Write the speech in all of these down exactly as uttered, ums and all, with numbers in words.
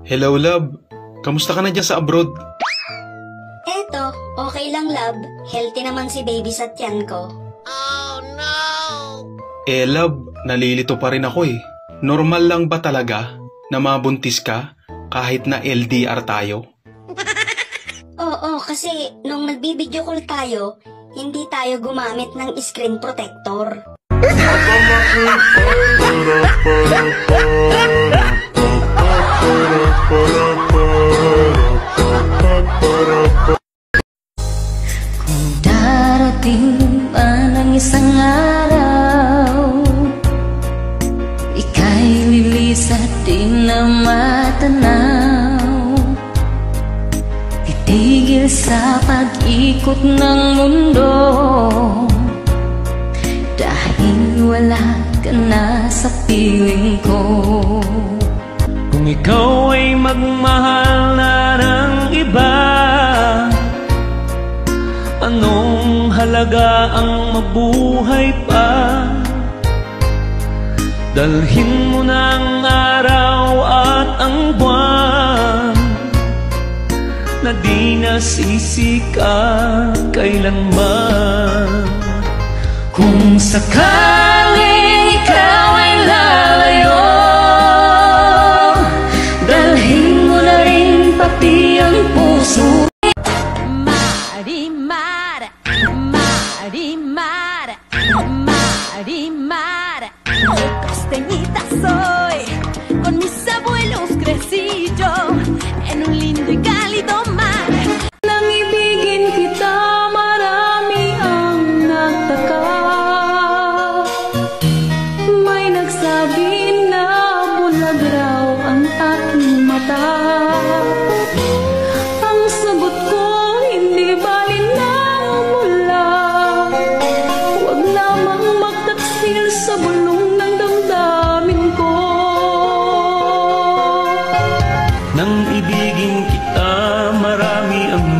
Hello, love. Kamusta ka na dyan sa abroad? Eto, okay lang, love. Healthy naman si baby sa tiyan ko. Oh, no! Eh, love, nalilito pa rin ako eh. Normal lang ba talaga na mabuntis ka kahit na L D R tayo? Oo, kasi nung nagbibideo call tayo, hindi tayo gumamit ng screen protector. Kung darating pa ng isang araw, ika'y lilisat din na matanaw, titigil sa pag-ikot ng mundo, dahil wala ka na sa piling ko. Kung ikaw ay magmahal na ng iba, anong halaga ang mabuhay pa? Dalhin mo ng araw at ang buwan na di nasisika kailanman. Kung sakaling ikaw ay lalayo, dalhin mo na rin pati ang puso. Marimar, Marimar, Marimar, costeñita soy, con mis abuelos crecí yo en un lindo y cálido mar. Nang ibigin kita, marami ang nagtaka. May nagsabi na bulag raw ang aking mata. Ang sagot ko, hindi bali na mula. Huwag lamang magtaksil sa bulong ng damdamin ko. Nang ibigin kita, marami ang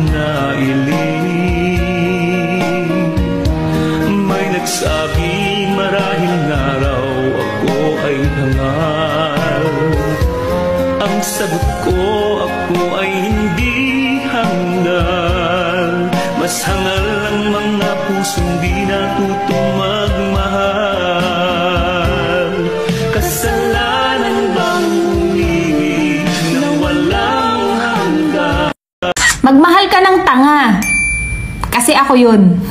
nailing. May nagsabi, marahil nga raw ako ay hangal. Ang sagot ko, ako ay hindi hangal. Mas hangal ang mga pusong di natutong magmahal. Kasalanan bang umibig na walang hanggan? Magmahal ka ng tanga. Kasi ako yun.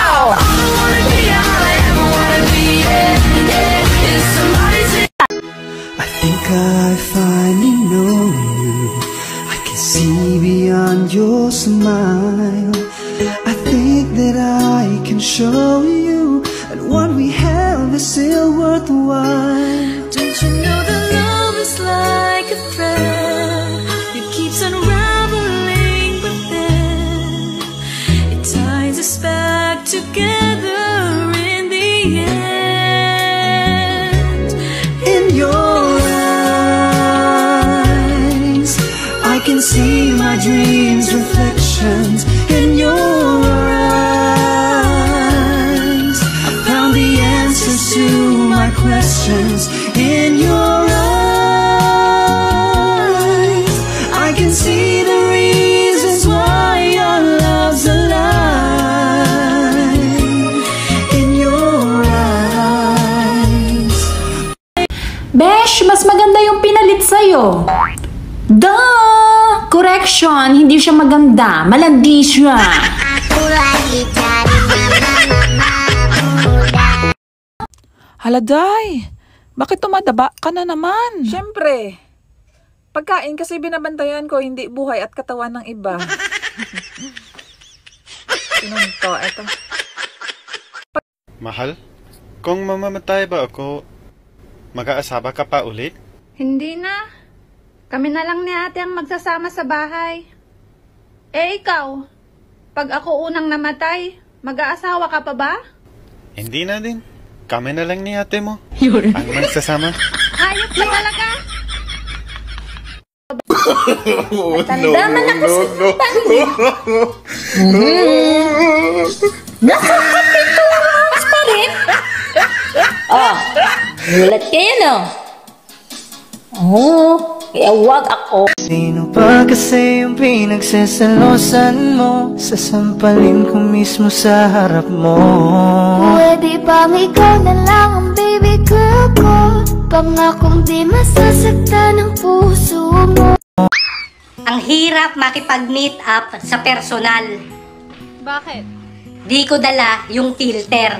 I think I finally know you. I can see beyond your smile. I think that I can show you that what we have is still worthwhile. Don't you know that love is like a thread? It keeps unraveling, but then it ties us back together in the end. In your eyes, I can see my dreams' reflections. In your eyes, I found the answers to my questions. In your eyes, I can see the reasons why your love's alive. In your eyes. Besh, mas maganda yung pinalit sa'yo. Duh! Correction, hindi siya maganda. Malandi siya. Haladay, bakit tumadaba ka na naman? Siyempre, pagkain kasi binabantayan ko, hindi buhay at katawan ng iba. Sinong to? Eto. Mahal, kung mamamatay ba ako, mag-aasawa ka pa ulit? Hindi na. Kami na lang ni ate ang magsasama sa bahay. Eh ikaw, pag ako unang namatay, mag-aasawa ka pa ba? Hindi na din. Kami na lang ni ate mo ang magsasama. Hayop ka talaga! Tanda man ako sa pangin. Nakakapituras pa rin. Oh, gulat kayo no? Oh, Kaya wag ako. Sino pa kasi yung pinagsasalosan mo? Sasampalin ko mismo sa harap mo. Pwede bang ikaw na lang ang baby girl ko? Pangakong di masasaktan ang puso mo. Ang hirap makipag-meet up sa personal. Bakit? Di ko dala yung filter.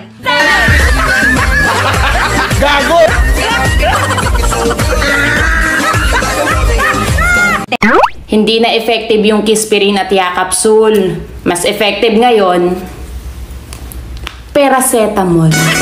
Hindi na effective yung Kispirin at Yakapsul. Mas effective ngayon, paracetamol.